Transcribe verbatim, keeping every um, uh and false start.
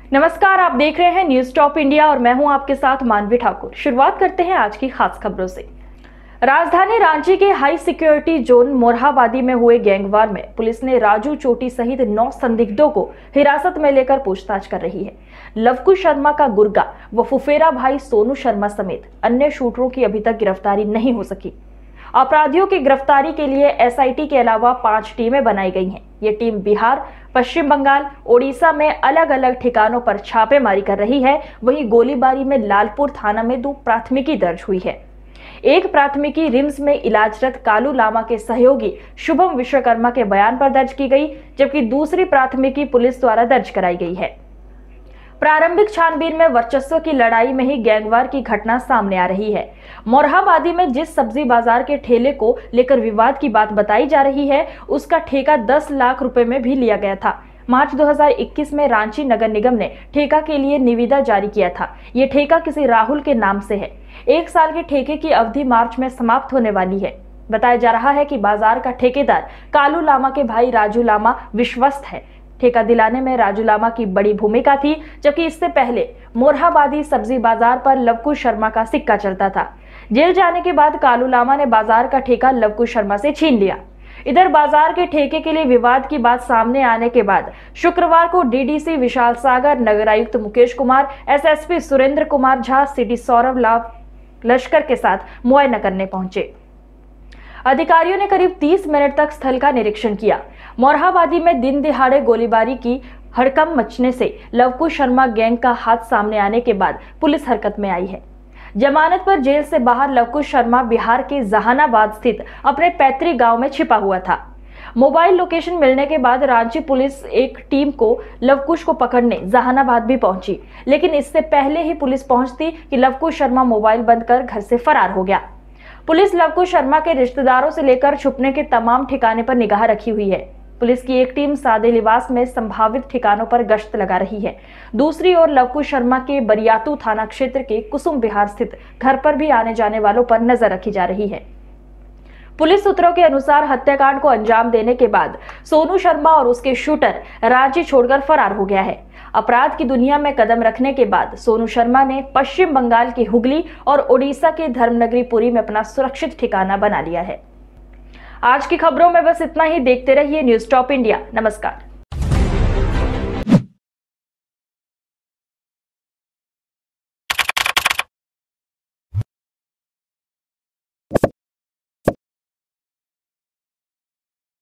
नमस्कार, आप देख रहे हैं न्यूज टॉप इंडिया और मैं हूं आपके साथ मानवी ठाकुर। शुरुआत करते हैं आज की खास खबरों से। राजधानी रांची के हाई सिक्योरिटी जोन मोरहाबादी में हुए गैंगवार में पुलिस ने राजू चोटी सहित नौ संदिग्धों को हिरासत में लेकर पूछताछ कर रही है। लवकुश शर्मा का गुर्गा व फुफेरा भाई सोनू शर्मा समेत अन्य शूटरों की अभी तक गिरफ्तारी नहीं हो सकी। अपराधियों की गिरफ्तारी के लिए एसआईटी के अलावा पांच टीमें बनाई गई हैं। ये टीम बिहार, पश्चिम बंगाल, ओडिशा में अलग अलग ठिकानों पर छापेमारी कर रही है। वहीं गोलीबारी में लालपुर थाना में दो प्राथमिकी दर्ज हुई है। एक प्राथमिकी रिम्स में इलाजरत कालू लामा के सहयोगी शुभम विश्वकर्मा के बयान पर दर्ज की गई, जबकि दूसरी प्राथमिकी पुलिस द्वारा दर्ज कराई गई है। प्रारंभिक छानबीन में वर्चस्व की लड़ाई में ही गैंगवार की घटना सामने आ रही है। मोरहाबादी में जिस सब्जी बाजार के ठेले को लेकर विवाद की बात बताई जा रही है, उसका ठेका दस लाख रुपए में भी लिया गया था। मार्च दो हज़ार इक्कीस में रांची नगर निगम ने ठेका के लिए निविदा जारी किया था। ये ठेका किसी राहुल के नाम से है। एक साल के ठेके की अवधि मार्च में समाप्त होने वाली है। बताया जा रहा है कि बाजार का ठेकेदार कालू लामा के भाई राजू लामा विश्वस्त है। ठेका दिलाने में राजू लामा की बड़ी भूमिका थी, जबकि इससे पहले मोरहाबादी सब्जी बाजार पर लवकुश शर्मा का सिक्का चलता था। जेल जाने के बाद कालू लामा ने बाजार का ठेका लवकुश शर्मा से छीन लिया। इधर बाजार के ठेके के लिए विवाद की बात सामने आने के बाद शुक्रवार को डीडीसी विशाल सागर, नगर आयुक्त मुकेश कुमार, एसएसपी सुरेंद्र कुमार झा, सिटी सौरभ लाभ लश्कर के साथ मुआयना करने पहुंचे। अधिकारियों ने करीब तीस मिनट तक स्थल का निरीक्षण किया। मोरहाबादी में दिन दिहाड़े गोलीबारी की हड़कंप मचने से लवकुश शर्मा गैंग का हाथ सामने आने के बाद पुलिस हरकत में आई है। जमानत पर जेल से बाहर लवकुश शर्मा बिहार के जहानाबाद स्थित अपने पैतृक गांव में छिपा हुआ था। मोबाइल लोकेशन मिलने के बाद रांची पुलिस एक टीम को लवकुश को पकड़ने जहानाबाद भी पहुंची, लेकिन इससे पहले ही पुलिस पहुंचती कि लवकुश शर्मा मोबाइल बंद कर घर से फरार हो गया। पुलिस लवकुश शर्मा के रिश्तेदारों से लेकर छुपने के तमाम ठिकाने पर निगाह रखी हुई है। पुलिस की एक टीम सादे लिबास में संभावित ठिकानों पर गश्त लगा रही है। दूसरी ओर लवकुश शर्मा के बरियातू थाना क्षेत्र के कुसुम विहार स्थित घर पर भी आने जाने वालों पर नजर रखी जा रही है। पुलिस सूत्रों के अनुसार हत्याकांड को अंजाम देने के बाद सोनू शर्मा और उसके शूटर रांची छोड़कर फरार हो गया है। अपराध की दुनिया में कदम रखने के बाद सोनू शर्मा ने पश्चिम बंगाल की हुगली और ओडिशा के धर्मनगरी पुरी में अपना सुरक्षित ठिकाना बना लिया है। आज की खबरों में बस इतना ही। देखते रहिए न्यूज टॉप इंडिया। नमस्कार।